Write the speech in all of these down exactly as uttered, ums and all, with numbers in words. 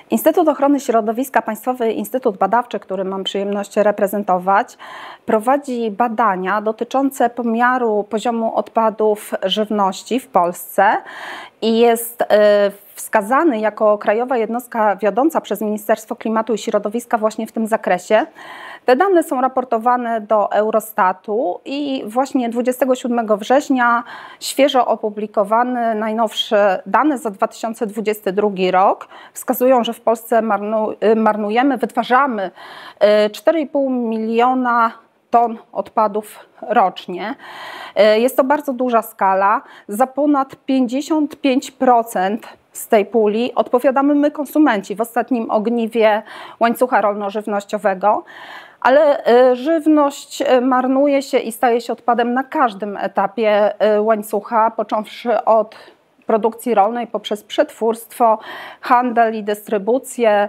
Instytut Ochrony Środowiska, Państwowy Instytut Badawczy, który mam przyjemność reprezentować, prowadzi badania dotyczące pomiaru poziomu odpadów żywności w Polsce i jest wskazany jako krajowa jednostka wiodąca przez Ministerstwo Klimatu i Środowiska właśnie w tym zakresie. Te dane są raportowane do Eurostatu i właśnie dwudziestego siódmego września świeżo opublikowane najnowsze dane za dwa tysiące dwudziesty drugi rok wskazują, że w Polsce marnu, marnujemy, wytwarzamy cztery i pół miliona ton odpadów rocznie. Jest to bardzo duża skala. Za ponad pięćdziesiąt pięć procent z tej puli odpowiadamy my, konsumenci, w ostatnim ogniwie łańcucha rolno-żywnościowego. Ale żywność marnuje się i staje się odpadem na każdym etapie łańcucha, począwszy od produkcji rolnej poprzez przetwórstwo, handel i dystrybucję,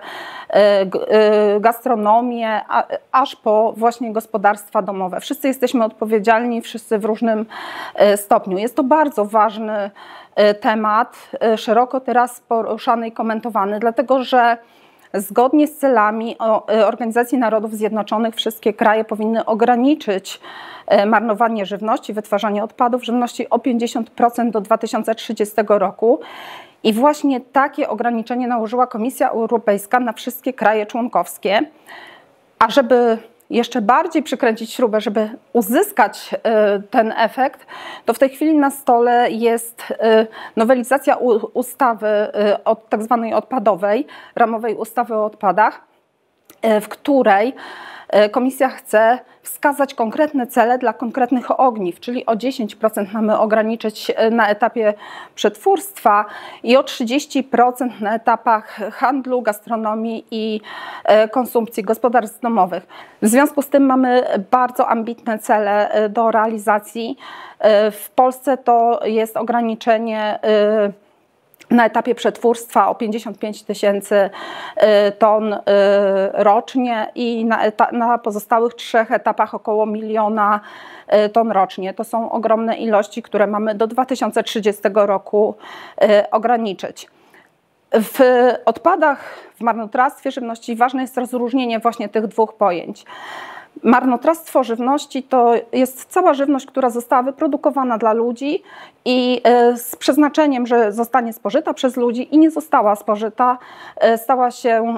gastronomię, aż po właśnie gospodarstwa domowe. Wszyscy jesteśmy odpowiedzialni, wszyscy w różnym stopniu. Jest to bardzo ważny temat, szeroko teraz poruszany i komentowany, dlatego że zgodnie z celami Organizacji Narodów Zjednoczonych wszystkie kraje powinny ograniczyć marnowanie żywności, wytwarzanie odpadów żywności o pięćdziesiąt procent do dwa tysiące trzydziestego roku. I właśnie takie ograniczenie nałożyła Komisja Europejska na wszystkie kraje członkowskie. A żeby jeszcze bardziej przykręcić śrubę, żeby uzyskać ten efekt, to w tej chwili na stole jest nowelizacja ustawy od tak zwanej odpadowej, ramowej ustawy o odpadach, w której Komisja chce wskazać konkretne cele dla konkretnych ogniw, czyli o dziesięć procent mamy ograniczyć na etapie przetwórstwa i o trzydzieści procent na etapach handlu, gastronomii i konsumpcji gospodarstw domowych. W związku z tym mamy bardzo ambitne cele do realizacji. W Polsce to jest ograniczenie na etapie przetwórstwa o pięćdziesiąt pięć tysięcy ton rocznie i na, na pozostałych trzech etapach około miliona ton rocznie. To są ogromne ilości, które mamy do dwa tysiące trzydziestego roku ograniczyć. W odpadach, w marnotrawstwie żywności ważne jest rozróżnienie właśnie tych dwóch pojęć. Marnotrawstwo żywności to jest cała żywność, która została wyprodukowana dla ludzi i z przeznaczeniem, że zostanie spożyta przez ludzi i nie została spożyta, stała się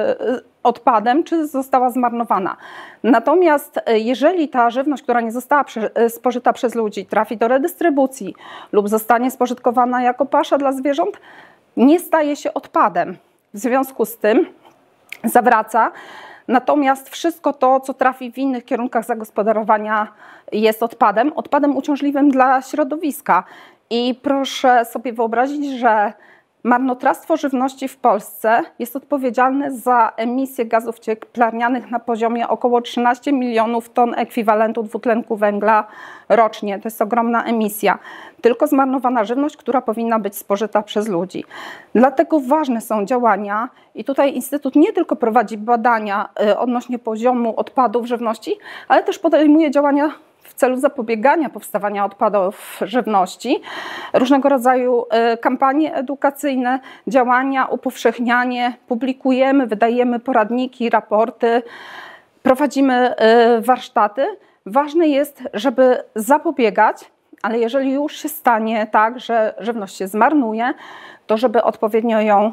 odpadem czy została zmarnowana. Natomiast jeżeli ta żywność, która nie została spożyta przez ludzi, trafi do redystrybucji lub zostanie spożytkowana jako pasza dla zwierząt, nie staje się odpadem. W związku z tym zawraca. Natomiast wszystko to, co trafi w innych kierunkach zagospodarowania, jest odpadem, odpadem uciążliwym dla środowiska. I proszę sobie wyobrazić, że marnotrawstwo żywności w Polsce jest odpowiedzialne za emisję gazów cieplarnianych na poziomie około trzynaście milionów ton ekwiwalentu dwutlenku węgla rocznie. To jest ogromna emisja. Tylko zmarnowana żywność, która powinna być spożyta przez ludzi. Dlatego ważne są działania i tutaj Instytut nie tylko prowadzi badania odnośnie poziomu odpadów żywności, ale też podejmuje działania w celu zapobiegania powstawania odpadów żywności, różnego rodzaju kampanie edukacyjne, działania, upowszechnianie, publikujemy, wydajemy poradniki, raporty, prowadzimy warsztaty. Ważne jest, żeby zapobiegać, ale jeżeli już się stanie tak, że żywność się zmarnuje, to żeby odpowiednio ją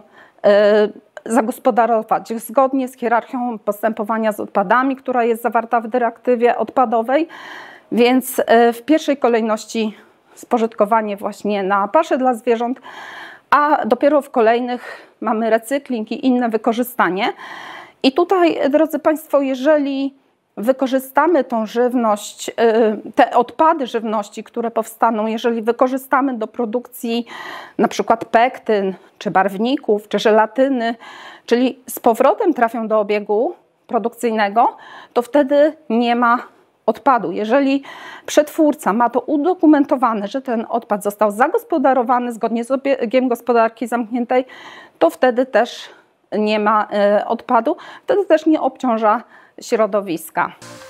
zagospodarować zgodnie z hierarchią postępowania z odpadami, która jest zawarta w dyrektywie odpadowej. Więc w pierwszej kolejności spożytkowanie właśnie na paszę dla zwierząt, a dopiero w kolejnych mamy recykling i inne wykorzystanie. I tutaj, drodzy Państwo, jeżeli wykorzystamy tą żywność, te odpady żywności, które powstaną, jeżeli wykorzystamy do produkcji na przykład pektyn, czy barwników, czy żelatyny, czyli z powrotem trafią do obiegu produkcyjnego, to wtedy nie ma odpadu. Jeżeli przetwórca ma to udokumentowane, że ten odpad został zagospodarowany zgodnie z obiegiem gospodarki zamkniętej, to wtedy też nie ma odpadu, wtedy też nie obciąża środowiska.